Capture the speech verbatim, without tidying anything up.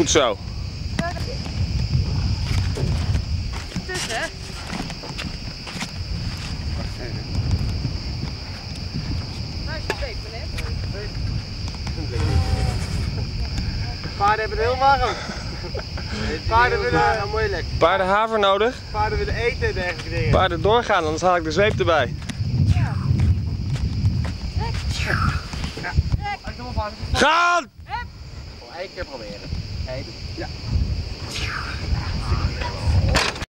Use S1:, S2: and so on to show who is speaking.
S1: Goed zo.
S2: Tussen, hè? Nou is het twee, meneer.
S3: Paarden hebben het heel warm. Paarden willen uh, moeilijk.
S1: Paarden haver nodig.
S3: Paarden willen eten en dergelijke dingen.
S1: Paarden doorgaan, anders haal ik de zweep erbij.
S2: Ja.
S3: Ja.
S2: Trek.
S1: Gaan!
S3: Nog één keer proberen. Eén. Ja.